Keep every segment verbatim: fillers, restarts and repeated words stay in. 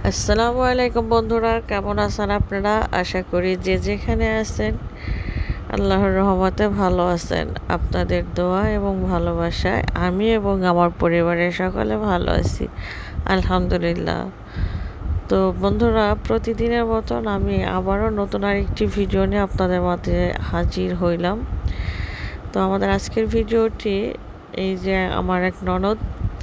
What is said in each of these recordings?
আসসালামু আলাইকুম বন্ধুরা, কেমন আছেন আপনারা? আশা করি যে যেখানে আছেন আল্লাহর রহমতে ভালো আছেন। আপনাদের দোয়া এবং ভালোবাসায় আমি এবং আমার পরিবারের সকলে ভালো আছি, আলহামদুলিল্লাহ। তো বন্ধুরা, প্রতিদিনের মতন আমি আবারও নতুন আরেকটি ভিডিও নিয়ে আপনাদের মাঝে হাজির হইলাম। তো আমাদের আজকের ভিডিওটি, এই যে আমার এক ননদ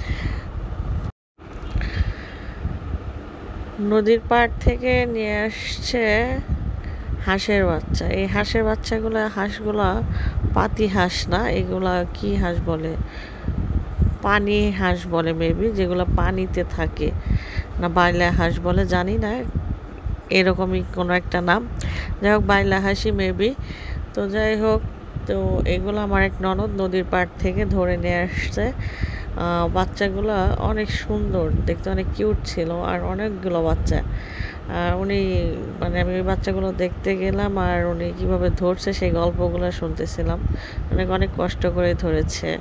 নদীর পাড় থেকে নিয়ে আসছে হাঁসের বাচ্চা। এই হাঁসের বাচ্চাগুলো হাঁসগুলা পাতি হাঁস না, এগুলা কি হাঁস বলে, পানি হাঁস বলে মেবি, যেগুলো পানিতে থাকে, না বাইলা হাঁস বলে জানি না, এরকমই কোনো একটা নাম। যাই হোক, বাইলা হাঁসই মেবি। তো যাই হোক, তো এগুলো আমার এক ননদ নদীর পাড় থেকে ধরে নিয়ে আসছে। বাচ্চাগুলো অনেক সুন্দর দেখতে, অনেক কিউট ছিল, আর অনেকগুলো বাচ্চা। আর উনি মানে আমি ওই বাচ্চাগুলো দেখতে গেলাম, আর উনি কীভাবে ধরছে সেই গল্পগুলো শুনতেছিলাম। অনেক অনেক কষ্ট করে ধরেছে।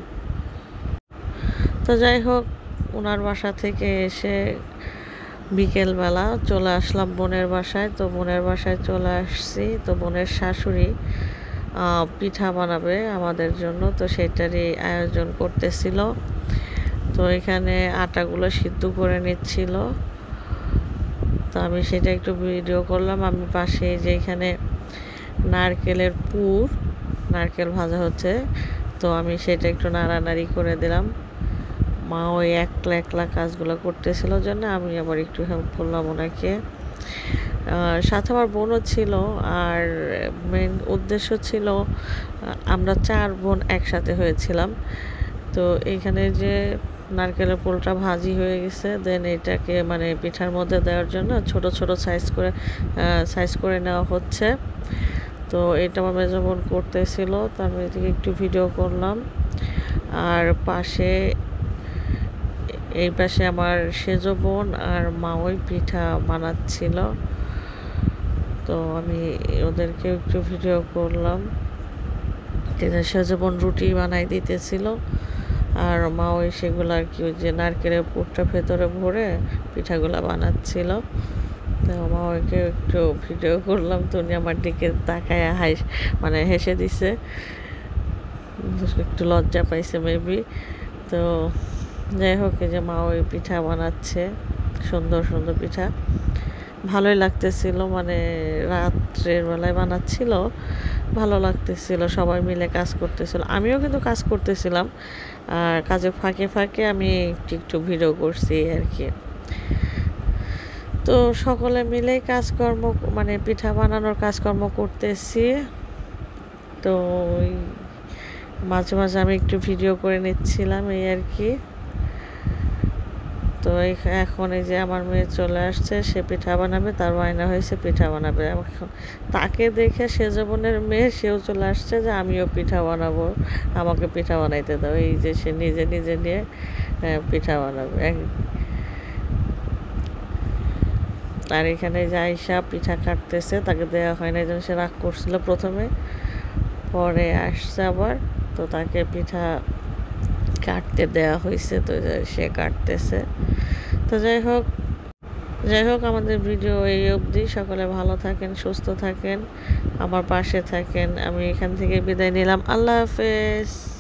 তো যাই হোক, ওনার বাসা থেকে এসে বিকেলবেলা চলে আসলাম বোনের বাসায়। তো বোনের বাসায় চলে আসছি, তো বোনের শাশুড়ি পিঠা বানাবে আমাদের জন্য, তো সেটারই আয়োজন করতেছিল। তো এখানে আটাগুলো সিদ্ধ করে নিচ্ছিল, তো আমি সেটা একটু ভিডিও করলাম। আমি পাশে যে এখানে নারকেলের পুর, নারকেল ভাজা হচ্ছে, তো আমি সেটা একটু নাড়ানাড়ি করে দিলাম। মা ওই একলা একলা কাজগুলো করতেছিল জন্য আমি আবার একটু হেল্প করলাম ওনাকে। সাথে আমার বোনও ছিল, আর মেন উদ্দেশ্য ছিল আমরা চার বোন একসাথে হয়েছিলাম। তো এইখানে যে নারকেলের পুরটা ভাজি হয়ে গেছে, দেন এটাকে মানে পিঠার মধ্যে দেওয়ার জন্য ছোট ছোট সাইজ করে সাইজ করে নেওয়া হচ্ছে। তো এটা আমার মেজো বোন করতেছিল, তো আমি এদিকে একটু ভিডিও করলাম। আর পাশে এই পাশে আমার সেজো বোন আর মা ওই পিঠা বানাচ্ছিল, তো আমি ওদেরকে একটু ভিডিও করলাম। সেজো বোন রুটি বানাই দিতেছিল, আর মা ওই সেগুলো আর কি ওই যে নারকেলের পুরটা ভেতরে ভরে পিঠাগুলা বানাচ্ছিল। তো মা ওকে একটু ভিডিও করলাম, তো উনি আমার দিকে তাকায় হাস মানে হেসে দিছে, একটু লজ্জা পাইছে মেবি। তো যাই হোক, এই যে মা ওই পিঠা বানাচ্ছে, সুন্দর সুন্দর পিঠা, ভালোই লাগতেছিল। মানে রাত্রের বেলায় বানাচ্ছিল, ভালো লাগতেছিল, সবাই মিলে কাজ করতেছিল, আমিও কিন্তু কাজ করতেছিলাম, আর কাজের ফাঁকে ফাঁকে আমি একটু একটু ভিডিও করছি আর কি। তো সকলে মিলে কাজকর্ম মানে পিঠা বানানোর কাজকর্ম করতেছি। তো ওই মাঝে মাঝে আমি একটু ভিডিও করে নিচ্ছিলাম, এই আর কি। তো এখন এই যে আমার মেয়ে চলে আসছে, সে পিঠা বানাবে, তার বায়না হয়েছে পিঠা বানাবে। তাকে দেখে সেজো বোনের মেয়ে সেও চলে আসছে যে আমিও পিঠা বানাবো, আমাকে পিঠা বানাইতে দাও। এই যে সে নিজে নিজে নিয়ে পিঠা বানাবে। আর এখানে যে আয়সা পিঠা কাটতেছে, তাকে দেওয়া হয় না, এই জন্য সে রাগ করছিল প্রথমে, পরে আসছে আবার, তো তাকে পিঠা কাটতে দেওয়া হয়েছে, তো সে কাটতেছে। তো যাই হোক যাই হোক আমাদের ভিডিও এই অবধি। সকলে ভালো থাকেন, সুস্থ থাকেন, আমার পাশে থাকেন। আমি এখান থেকে বিদায় নিলাম, আল্লাহ হাফেজ।